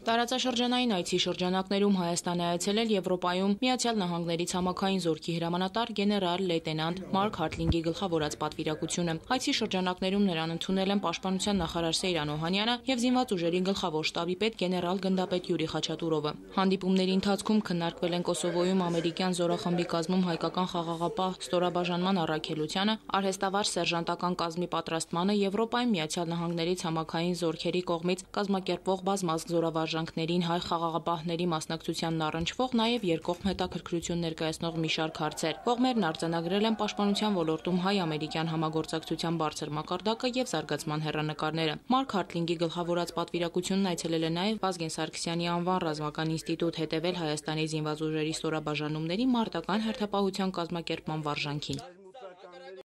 Տարածաշրջանային այցի շրջանակներում Հայաստան է այցելել Եվրոպայում Միացյալ Նահանգների ցամաքային զորքի հրամանատար գեներալ լեյտենանտ Մարկ Հարթլինգի գլխավորած պատվիրակությունը։ Այցի շրջանակներում նրան ընդունել են Պաշտպանության նախարար Սեյրան Օհանյանը եւ Զինված ուժերի գլխավոր շտաբի պետ գեներալ գնդապետ Յուրի Խաչատուրովը։ Հանդիպումների ընթացքում քննարկվել են Կոսովոյում ամերիկյան զորախմբի կազմում հայկական խաղաղապահ ստորաբաժանման առաքելությանը, արհեստավար սերժանտական կազմի պատրաստմանը, Եվրոպայում Միացյալ Նահանգների ցամաքային զորքերի կողմից կազմակերպվող բազմազգ զորավարժանքներին հայ խաղաղապահների մասնակցությանն առնչվող նաև երկկողմ հետաքրքրություն ներկայացնող մի շարք հարցեր։ Կողմերն արձանագրել են պաշտպանության ոլորտում հայ-ամերիկյան համագործակցության բարձր մակարդակը եւ զարգացման հեռանկարները։ Մարկ Հարթլինգի գլխավորած պատվիրակությունն այցելել է նաև Վազգեն Սարգսյանի անվան ռազմական ինստիտուտ հետևել Հայաստանի զինված ուժերի ստորաբաժանումների մարտական հերթապահության կազմակերպման վարժանքին։